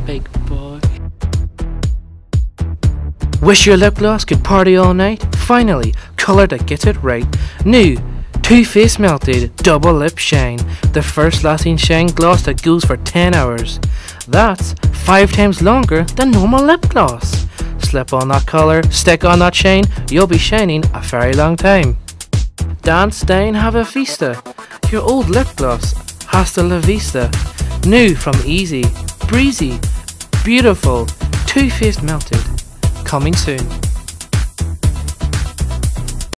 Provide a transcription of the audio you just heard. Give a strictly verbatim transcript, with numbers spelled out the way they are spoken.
big boy. Wish your lip gloss could party all night? Finally, colour that gets it right. New Too Faced Melted Double Lip Shine, the first lasting shine gloss that goes for ten hours. That's five times longer than normal lip gloss. Slip on that colour, stick on that shine, you'll be shining a very long time. Dance, dine, have a fiesta. Your old lip gloss, hasta la vista. New from Easy, Breezy, Beautiful, Too Faced Melted. Coming soon.